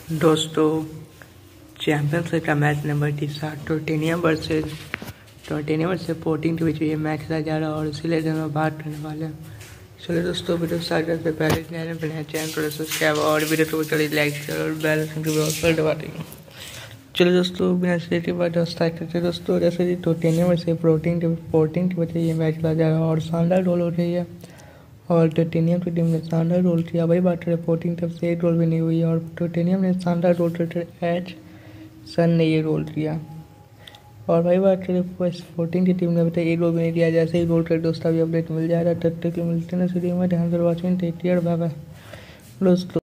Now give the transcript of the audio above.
दोस्तों, champions league का match number 3 Tottenham versus Sporting के बीच ये मैच खेला जा रहा है और इसीलिए हम बात करने वाले हैं। चलिए दोस्तों, वीडियो स्टार्ट करने से पहले चैनल पर नया चैनल को सब्सक्राइब और वीडियो को चलिए लाइक और बेल आइकन की पर दबा देंगे। चलिए दोस्तों, बिना देर के बाद स्टार्ट करते हैं। दोस्तों, जैसे कि टोटेनियम वर्सेस स्पोर्टिंग के बीच ये मैच खेला जा रहा है और शानदार गोल हो रही है और टोटेनियम की टीम ने शानदार रोल किया। वही बात है, स्पोर्टिंग तरफ से एक रोल भी नहीं हुई और टोटेनियम ने शानदार रोल करते एच सन ने ये रोल किया। और वही बात करें, स्पोर्टिंग की टीम ने अभी तक एक रोल भी नहीं दिया। जैसे ही रोल कर दोस्तों अभी अपडेट मिल जाएगा। तब तक मिलते हैं सीरीज में। ध्यान से watching, take care, bye bye दोस्तों।